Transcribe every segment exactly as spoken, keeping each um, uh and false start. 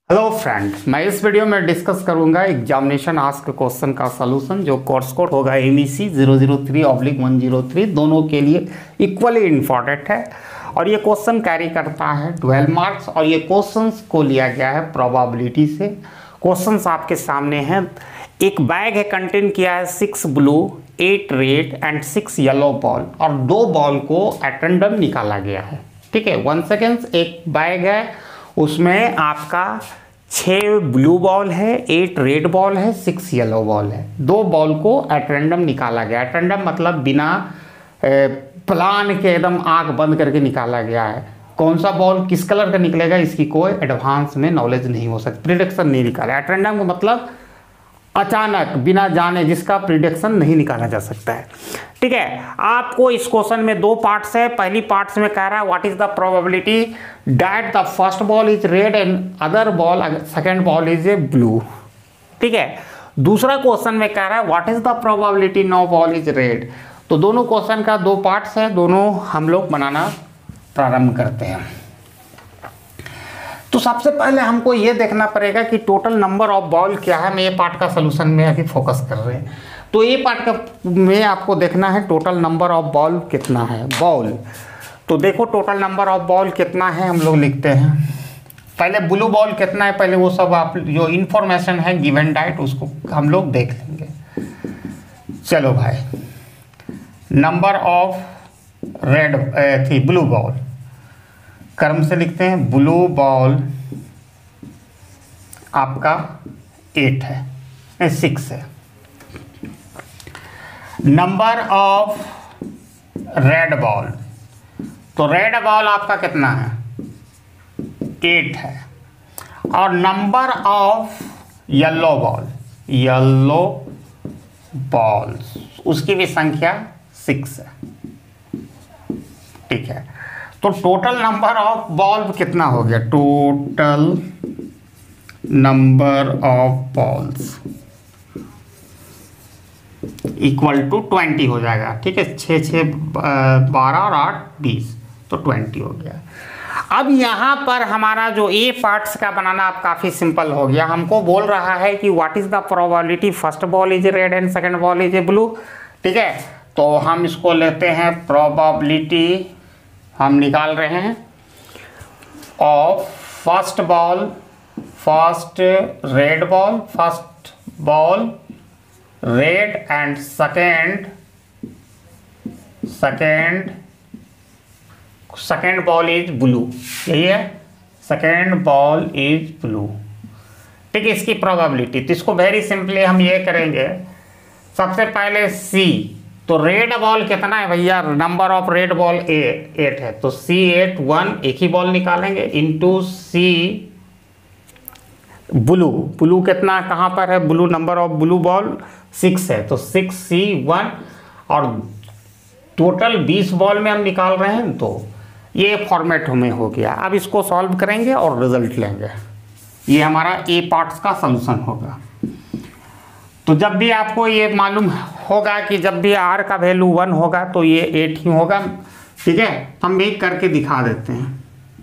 Hello friend, मैं इस video में डिस्कस करूंगा एग्जामिनेशन आस्क क्वेश्चन का सलूशन जो कोर्स कोड होगा M E C zero zero three oblique one zero three, दोनों के लिए इक्वली इम्पॉर्टेंट है। और ये क्वेश्चन कैरी करता है ट्वेल्व मार्क्स और ये क्वेश्चंस को लिया गया है प्रोबेबिलिटी से। क्वेश्चंस आपके सामने हैं। एक बैग है, कंटेन किया है six blue, eight red and six yellow ball और दो बॉल को एट रैंडम निकाला गया है। ठीक है, वन सेकेंड। एक बैग है, उसमें आपका छः ब्लू बॉल है, एट रेड बॉल है, सिक्स येलो बॉल है। दो बॉल को एट रैंडम निकाला गया। एट रैंडम मतलब बिना प्लान के एकदम आंख बंद करके निकाला गया है। कौन सा बॉल किस कलर का निकलेगा इसकी कोई एडवांस में नॉलेज नहीं हो सकती, प्रिडिक्शन नहीं निकाला। एट रैंडम का मतलब अचानक बिना जाने जिसका प्रिडिक्शन नहीं निकाला जा सकता है। ठीक है, आपको इस क्वेश्चन में दो पार्ट्स है। पहली पार्ट्स में कह रहा है what is the probability that the first ball is red and other ball second ball is a blue. ठीक है, दूसरा क्वेश्चन में कह रहा है what is the probability no ball is red. तो दोनों क्वेश्चन का दो पार्ट्स है, दोनों हम लोग बनाना प्रारंभ करते हैं। तो सबसे पहले हमको ये देखना पड़ेगा कि टोटल नंबर ऑफ बॉल क्या है। मैं ये पार्ट का सलूशन में अभी फोकस कर रहे हैं। तो ये पार्ट का में आपको देखना है टोटल नंबर ऑफ बॉल कितना है। बॉल तो देखो टोटल नंबर ऑफ बॉल कितना है, हम लोग लिखते हैं। पहले ब्लू बॉल कितना है, पहले वो सब आप जो इन्फॉर्मेशन है गिवन डाइट उसको हम लोग देख लेंगे। चलो भाई, नंबर ऑफ रेड थी ब्लू बॉल क्रम से लिखते हैं। ब्लू बॉल आपका एट है, सिक्स है। नंबर ऑफ रेड बॉल, तो रेड बॉल आपका कितना है, एट है। और number of yellow ball, yellow ball उसकी भी संख्या सिक्स है। ठीक है, तो टोटल नंबर ऑफ बॉल कितना हो गया, total number of balls equal to twenty हो जाएगा। ठीक है, छः छः बारह और आठ बीस, तो ट्वेंटी हो गया। अब यहाँ पर हमारा जो ए पार्ट्स का बनाना अब काफ़ी सिंपल हो गया। हमको बोल रहा है कि what is the probability first ball is red and second ball is a blue. ठीक है, तो हम इसको लेते हैं प्रोबेबिलिटी हम निकाल रहे हैं of first ball, first red ball, first ball red and second second second ball is blue. यही है, सेकेंड बॉल इज ब्लू। ठीक है, इसकी प्रोबेबिलिटी तो इसको वेरी सिंपली हम ये करेंगे। सबसे पहले सी, तो रेड बॉल कितना है भैया, number of red ball a eight है, तो सी एट वन, एक ही बॉल निकालेंगे, इंटू सी ब्लू। ब्लू कितना कहाँ पर है, blue number of blue ball six है, तो सिक्स सी वन। और टोटल बीस बॉल में हम निकाल रहे हैं, तो ये फॉर्मेट में हो गया। अब इसको सॉल्व करेंगे और रिजल्ट लेंगे। ये हमारा ए पार्ट्स का सलूशन होगा। तो जब भी आपको ये मालूम होगा कि जब भी आर का वैल्यू वन होगा तो ये एट ही होगा। ठीक है, हम भी करके दिखा देते हैं।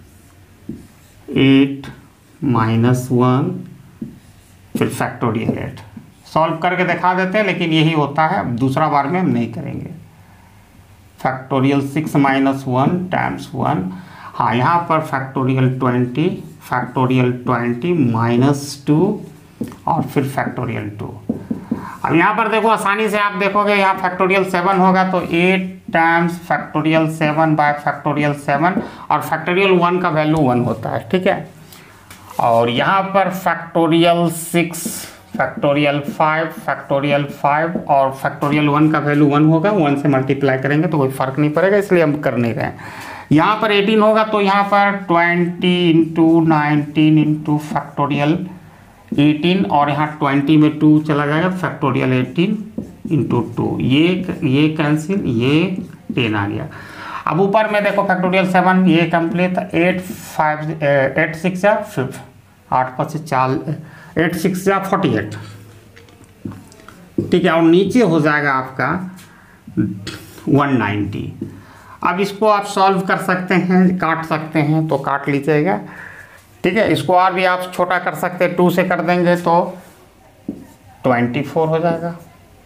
एट माइनस वन फिर फैक्टोरियल एट सॉल्व करके दिखा देते हैं, लेकिन यही होता है। अब दूसरा बार में हम नहीं करेंगे। Factorial six minus one times one, हाँ यहाँ पर factorial twenty, factorial twenty minus two और फिर फैक्टोरियल टू। अब यहाँ पर देखो आसानी से आप देखोगे, यहाँ फैक्टोरियल सेवन होगा तो eight times factorial seven by factorial seven, और फैक्टोरियल वन का वैल्यू वन होता है। ठीक है, और यहाँ पर factorial six, factorial five, factorial five और फैक्टोरियल वन का वैल्यू वन होगा। वन से मल्टीप्लाई करेंगे तो कोई फर्क नहीं पड़ेगा, इसलिए हम कर नहीं रहे हैं। यहाँ पर एटीन होगा तो यहाँ पर twenty into nineteen into factorial eighteen, और यहाँ ट्वेंटी में टू चला जाएगा, फैक्टोरियल एटीन इंटू टू, ये ये कैंसिल, ये टेन आ गया। अब ऊपर में देखो फैक्टोरियल सेवन, ये complete, eight five eight six या फिफ्थ, आठ पाँच चाल एट सिक्स या फोर्टी एट। ठीक है, और नीचे हो जाएगा आपका वन नाइन्टी। अब इसको आप सॉल्व कर सकते हैं, काट सकते हैं, तो काट लीजिएगा। ठीक है, इसको और भी आप छोटा कर सकते हैं, टू से कर देंगे तो ट्वेंटी फोर हो जाएगा,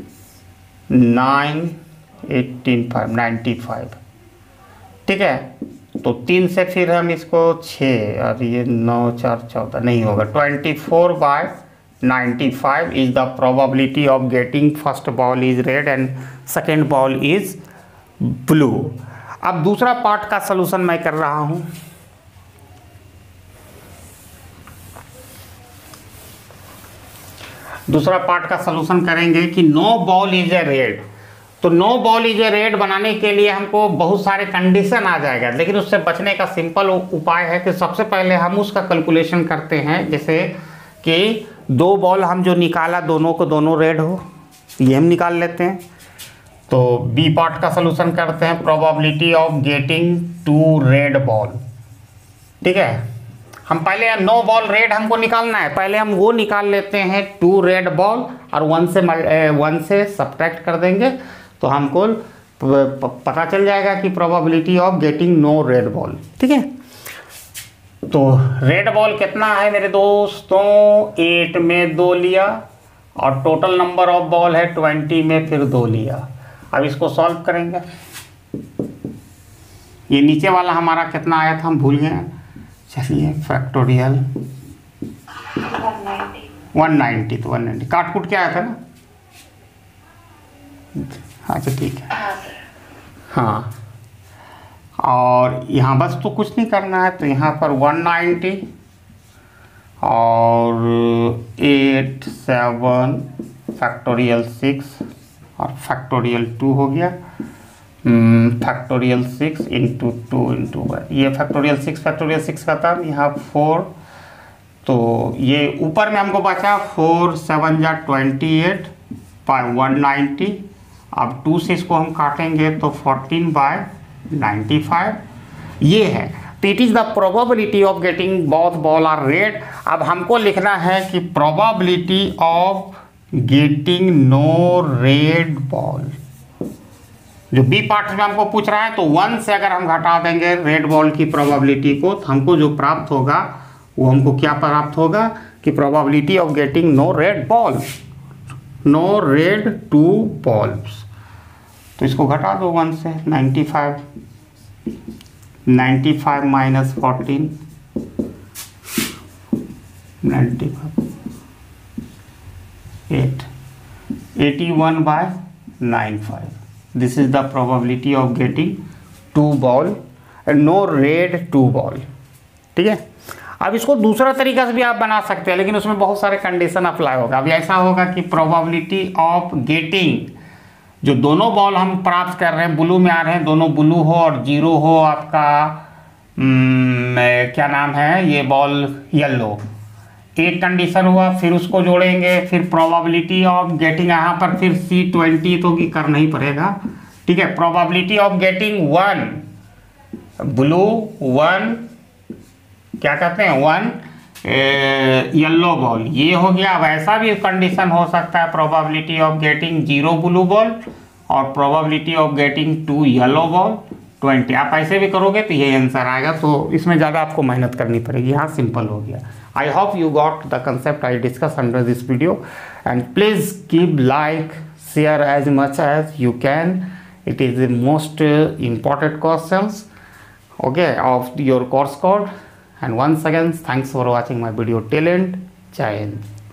nine eighteen five ninety five. ठीक है, तो तीन से फिर हम इसको छः और ये नौ चार चौदह नहीं होगा, twenty four by ninety five is the probability of getting first ball is red and second ball is blue. अब दूसरा पार्ट का सलूशन मैं कर रहा हूँ। दूसरा पार्ट का सलूशन करेंगे कि no ball is a red. तो no ball is a red बनाने के लिए हमको बहुत सारे कंडीशन आ जाएगा, लेकिन उससे बचने का सिंपल उपाय है कि सबसे पहले हम उसका कैलकुलेशन करते हैं। जैसे कि दो बॉल हम जो निकाला दोनों को दोनों रेड हो, ये हम निकाल लेते हैं। तो बी पार्ट का सलूशन करते हैं, probability of getting two red ball. ठीक है, हम पहले नो बॉल रेड हमको निकालना है, पहले हम वो निकाल लेते हैं टू रेड बॉल और वन से वन से सब्ट्रैक्ट कर देंगे तो हमको पता चल जाएगा कि probability of getting no red ball. ठीक है, तो रेड बॉल कितना है मेरे दोस्तों, एट में दो लिया और टोटल नंबर ऑफ बॉल है ट्वेंटी में फिर दो लिया। अब इसको सॉल्व करेंगे। ये नीचे वाला हमारा कितना आया था हम भूल गए, चलिए फैक्टोरियल वन नाइन्टी, तो वन नाइन्टी काट कूट क्या आया था ना। अच्छा ठीक है, हाँ, और यहाँ बस तो कुछ नहीं करना है, तो यहाँ पर वन नाइन्टी और एट सेवन फैक्टोरियल सिक्स और फैक्टोरियल टू हो गया, factorial six into two into one, ये फैक्टोरियल सिक्स फैक्टोरियल सिक्स का था, यहाँ फोर, तो ये ऊपर में हमको बचा फोर सेवन जा twenty eight by one ninety. अब टू से इसको हम काटेंगे तो फोर्टीन बाय नाइन्टी फाइव, ये है। तो it is the probability of getting both ball are red. अब हमको लिखना है कि probability of getting no red ball, जो बी पार्ट में हमको पूछ रहा है, तो वन से अगर हम घटा देंगे रेड बॉल की प्रोबेबिलिटी को तो हमको जो प्राप्त होगा वो हमको क्या प्राप्त होगा कि probability of getting no red ball, no red two balls. तो इसको घटा दो वन से, ninety five ninety five minus fourteen, ninety five eight, eighty one by nine five. This is the probability of getting two ball and no red two ball. ठीक है, अब इसको दूसरा तरीका से भी आप बना सकते हैं, लेकिन उसमें बहुत सारे कंडीशन अप्लाई होगा। अभी ऐसा होगा कि प्रोबेबिलिटी ऑफ गेटिंग, जो दोनों बॉल हम प्राप्त कर रहे हैं ब्लू में आ रहे हैं, दोनों ब्लू हो और जीरो हो आपका क्या नाम है ये बॉल येलो, एक कंडीशन हुआ। फिर उसको जोड़ेंगे, फिर प्रोबेबिलिटी ऑफ गेटिंग, यहाँ पर फिर सी ट्वेंटी तो करना ही पड़ेगा। ठीक है, probability of getting one blue, one क्या कहते हैं वन येलो बॉल, ये हो गया। अब ऐसा भी कंडीशन हो सकता है probability of getting zero blue ball और probability of getting two yellow ball twenty. आप ऐसे भी करोगे तो ये आंसर आएगा, तो इसमें ज़्यादा आपको मेहनत करनी पड़ेगी। यहाँ सिंपल हो गया। I hope you got the concept I discuss under this video and please keep like share as much as you can. It is the most important questions okay of your course code. And once again, thanks for watching my video till end. Jai Hind.